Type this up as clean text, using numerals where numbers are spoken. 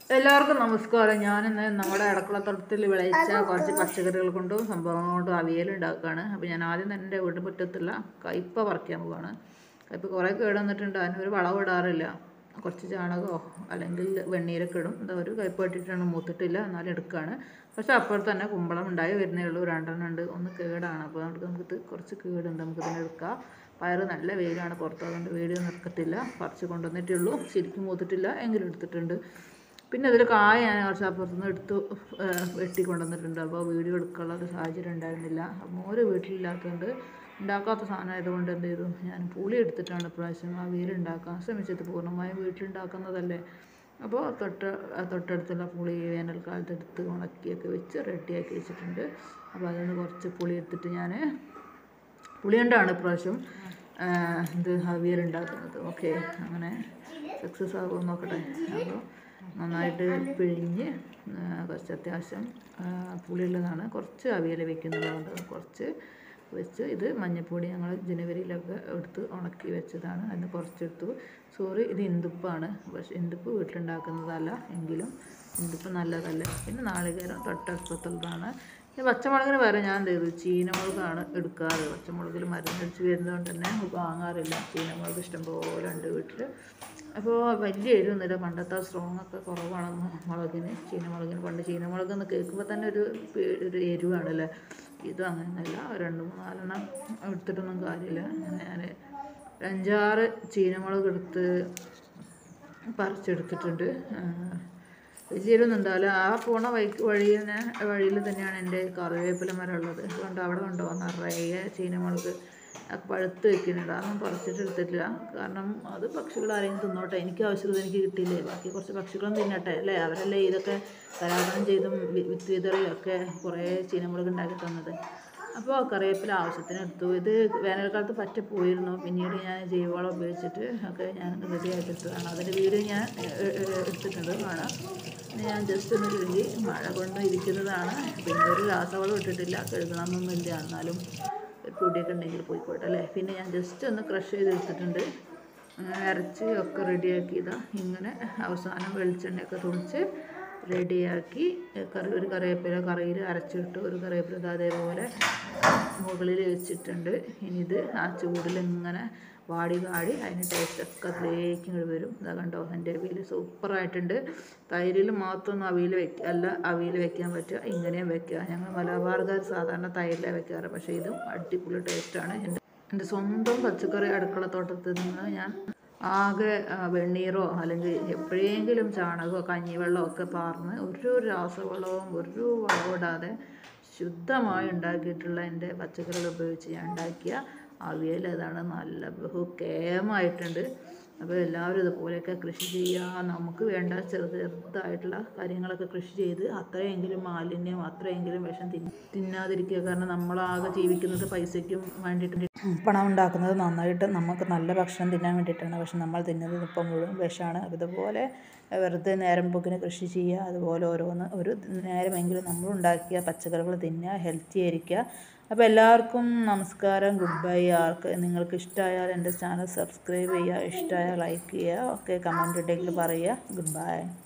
എല്ലാവർക്കും നമസ്കാരം. ഞാനിന്ന് നമ്മുടെ അടുക്കളത്തോട്ടത്തിൽ വിളയിച്ച കുറച്ച് പച്ചക്കറികൾ കൊണ്ടും സംഭവങ്ങൾ കൊണ്ടും അവിയലുണ്ടാക്കുകയാണ്. അപ്പോൾ ഞാൻ ആദ്യം തന്നെ എൻ്റെ വീട്ടു മുറ്റത്തുള്ള കയ്പ പറിക്കാൻ പോവുകയാണ്. കയ്പ കുറേ കേട് വന്നിട്ടുണ്ട്. അതിനൊരു വളം ഇടാറില്ല. കുറച്ച് ചാണകമോ അല്ലെങ്കിൽ വെണ്ണീരൊക്കെ ഇടും. എന്താ ഒരു കയ്പ ഇട്ടിട്ടാണ്, മൂത്തിട്ടില്ല, എന്നാലും എടുക്കുകയാണ്. പക്ഷേ അപ്പുറത്ത് തന്നെ കുമ്പളം ഉണ്ടായി വരുന്നേ ഉള്ളൂ. 2 ഉണ്ട്. ഒന്ന് കേടാണ്. അപ്പോൾ നമുക്ക് കുറച്ച് കേടുണ്ട്, നമുക്കിതിനെ എടുക്കാം. പയറ് നല്ല വെയിലാണ് പുറത്ത്, അതുകൊണ്ട് വീഡിയോ നിർക്കത്തില്ല. പറിച്ച് കൊണ്ടുവന്നിട്ടേ ഉള്ളൂ. ശരിക്കും മൂത്തിട്ടില്ല എങ്കിലും എടുത്തിട്ടുണ്ട്. പിന്നെ അതിൽ കായ ഞാൻ കുറച്ച് അപ്പുറത്തുനിന്ന് എടുത്ത് വെട്ടി കൊണ്ടുവന്നിട്ടുണ്ട്. അപ്പോൾ വീഡിയോ എടുക്കാനുള്ള ഒരു സാഹചര്യം ഉണ്ടായിരുന്നില്ല. മോര് വീട്ടിലില്ലാത്തതുകൊണ്ട്, ഉണ്ടാക്കാത്ത സാധനം ആയതുകൊണ്ട് എന്ത് ചെയ്തു, ഞാൻ പുളി എടുത്തിട്ടാണ് ഇപ്രാവശ്യം അവിയൽ ഉണ്ടാക്കാൻ ശ്രമിച്ചത്. പൂർണ്ണമായും വീട്ടിലുണ്ടാക്കുന്നതല്ലേ. അപ്പോൾ തൊട്ടടുത്തുള്ള പുളി വേനൽക്കാലത്ത് എടുത്ത് ഉണക്കിയൊക്കെ വെച്ച് റെഡിയാക്കി വെച്ചിട്ടുണ്ട്. അപ്പോൾ അതിൽ നിന്ന് കുറച്ച് പുളി എടുത്തിട്ട് ഞാൻ പുളി കൊണ്ടാണ് ഇപ്രാവശ്യം അവിയൽ ഉണ്ടാക്കുന്നത്. ഓക്കെ, അങ്ങനെ സക്സസ് ആകുമെന്ന് നോക്കട്ടെ. അപ്പോൾ നന്നായിട്ട് പിഴിഞ്ഞ് കുറച്ച് അത്യാവശ്യം പുളിയുള്ളതാണ്. കുറച്ച് അവിയൽ വെക്കുന്നതുകൊണ്ട് കുറച്ച് വെച്ച്, ഇത് മഞ്ഞൾപ്പൊടി ഞങ്ങൾ ജനുവരിയിലൊക്കെ എടുത്ത് ഉണക്കി വെച്ചതാണ്. അതിന് കുറച്ചെടുത്തു. ഇത് ഇന്ദുപ്പാണ്. പക്ഷേ ഇന്ദുപ്പ് വീട്ടിലുണ്ടാക്കുന്നതല്ല, എങ്കിലും ഇന്ദുപ്പ് നല്ലതല്ല. പിന്നെ നാളികേരം തൊട്ടടുപ്പത്തുള്ളതാണ്. പിന്നെ പച്ചമുളകിന് വരെ ഞാൻ എന്ത് ചെയ്തു, ചീനമുളകാണ് എടുക്കാറ്. പച്ചമുളകിൽ മരുന്നടിച്ച് വരുന്നതുകൊണ്ട് തന്നെ വാങ്ങാറില്ല. ചീനമുളക് ഇഷ്ടംപോലെ ഉണ്ട് വീട്ടിൽ. അപ്പോൾ വലിയ എരിവൊന്നുമില്ല. പണ്ടത്തെ സ്ട്രോങ് ഒക്കെ കുറവാണ് മുളകിന്, ചീനമുളകിന്. പണ്ട് ചീനമുളക് എന്ന് കേൾക്കുമ്പോൾ തന്നെ ഒരു എരിവാണല്ലേ. ഇതും അങ്ങനെയൊന്നുമില്ല. 2-3-4 എടുത്തിട്ടൊന്നും കാര്യമില്ല. ഞാൻ 5-6 ചീനമുളക് എടുത്ത് പറിച്ചെടുത്തിട്ടുണ്ട്. വലിയൊരൊന്നും ഉണ്ടാവില്ല. ആ പോണ വഴിയിൽ തന്നെയാണ് എൻ്റെ കറിവേപ്പില മരം ഉള്ളത്. അതുകൊണ്ട് അവിടെ ഉണ്ടോ നിറയെ ചീനമുളക് പഴുത്ത് വെക്കുന്നുണ്ട്. അതൊന്നും പറിച്ചിട്ടെടുത്തിട്ടില്ല. കാരണം അത് പക്ഷികൾ ആരെങ്കിലും തിന്നോട്ടെ. എനിക്ക് ആവശ്യമുള്ളത് എനിക്ക് കിട്ടിയില്ലേ, ബാക്കി കുറച്ച് പക്ഷികളും തിന്നട്ടെ അല്ലേ. അവരല്ലേ ഇതൊക്കെ കലാപനം ചെയ്തും വിത്ത് വിതറിയൊക്കെ കുറേ ചീനമുളക് ഉണ്ടാക്കി തന്നത്. അപ്പോൾ കറിവേപ്പില ആവശ്യത്തിന് എടുത്തു. ഇത് വേനൽക്കാലത്ത് പറ്റ പോയിരുന്നു. പിന്നീട് ഞാൻ ജൈവവളം ഉപയോഗിച്ചിട്ട് ഒക്കെ ഞാൻ റെഡിയാക്കിയെടുത്തതാണ്. അതിൻ്റെ വീഡിയോ ഞാൻ എടുത്തിട്ടുണ്ട്, കാണാം. ഞാൻ ജസ്റ്റ് ഒന്ന് കഴുകി മഴ കൊണ്ട് ഇരിക്കുന്നതാണ്. പിന്നെ ഒരു രാസവളം ഇട്ടിട്ടില്ല, കഴുകണമെന്നൊന്നുമില്ല. എന്നാലും പൊടിയൊക്കെ ഉണ്ടെങ്കിൽ പോയിക്കോട്ടെ അല്ലേ. പിന്നെ ഞാൻ ജസ്റ്റ് ഒന്ന് ക്രഷ് ചെയ്തെടുത്തിട്ടുണ്ട്. അരച്ച് ഒക്കെ റെഡിയാക്കിയതാണ്. ഇങ്ങനെ അവസാനം വെളിച്ചെണ്ണയൊക്കെ തുളിച്ച് റെഡിയാക്കി ഒരു കറിവേപ്പില കറിയിൽ അരച്ചിട്ട്, ഒരു കറിവേപ്പില അതേപോലെ മുകളിൽ വെച്ചിട്ടുണ്ട്. ഇനി ഇത് ആ ചൂടിൽ ഇങ്ങനെ വാടി അതിന് ടേസ്റ്റൊക്കെ അതിലേക്ക് ഇങ്ങോട്ട് വരും. ഇതാ കണ്ടോ, എൻ്റെ അവിയൽ സൂപ്പറായിട്ടുണ്ട്. തൈരിൽ മാത്രമൊന്നും അവിയൽ വെക്കാൻ പറ്റുക, ഇങ്ങനെയും വെക്കുക. ഞങ്ങൾ മലബാറുകാർ സാധാരണ തൈരിലാണ് വെക്കാറ്. പക്ഷേ ഇതും അടിപൊളി ടേസ്റ്റാണ്. എൻ്റെ സ്വന്തം പച്ചക്കറി അടുക്കളത്തോട്ടത്തിൽ നിന്ന് ഞാൻ ആകെ വെണ്ണീറോ അല്ലെങ്കിൽ എപ്പോഴെങ്കിലും ചാണകമോ കഞ്ഞിവെള്ളമോ ഒക്കെ പാർന്ന്, ഒരു രാസവളവും ഒരു വളമിടാതെ ശുദ്ധമായി ഉണ്ടാക്കിയിട്ടുള്ള എൻ്റെ പച്ചക്കറികൾ ഉപയോഗിച്ച് ഞാൻ ഉണ്ടാക്കിയ അവിയൽ അതാണ്. നല്ല ബഹുക്കേമായിട്ടുണ്ട്. അപ്പോൾ എല്ലാവരും ഇതുപോലെയൊക്കെ കൃഷി ചെയ്യുക. നമുക്ക് വേണ്ട ചെറുതായിട്ടുള്ള കാര്യങ്ങളൊക്കെ കൃഷി ചെയ്ത് അത്രയെങ്കിലും മാലിന്യം, അത്രയെങ്കിലും വിഷം തിന്നാതിരിക്കുക. കാരണം നമ്മളാകെ ജീവിക്കുന്നത് പൈസയ്ക്കും വേണ്ടിയിട്ട്, പണം ഉണ്ടാക്കുന്നത് നന്നായിട്ട് നമുക്ക് നല്ല ഭക്ഷണം തിന്നാൻ വേണ്ടിയിട്ടാണ്. പക്ഷെ നമ്മൾ തിന്നുന്നത് ഇപ്പം മുഴുവൻ വിഷമാണ്. ഇതുപോലെ വെറുതെ നേരം പോക്കിന് കൃഷി ചെയ്യുക. അതുപോലെ ഒരു നേരമെങ്കിലും നമ്മളുണ്ടാക്കിയ പച്ചക്കറികൾ തിന്നുക, ഹെൽത്തി ആയിരിക്കുക. അപ്പോൾ എല്ലാവർക്കും നമസ്കാരം, ഗുഡ് ബൈ. നിങ്ങൾക്ക് ഇഷ്ടമായാൽ എൻ്റെ ചാനൽ സബ്സ്ക്രൈബ് ചെയ്യുക, ഇഷ്ടമായാൽ ലൈക്ക് ചെയ്യുക, ഒക്കെ കമൻറ്റ് ഉണ്ടെങ്കിൽ പറയുക. Good by.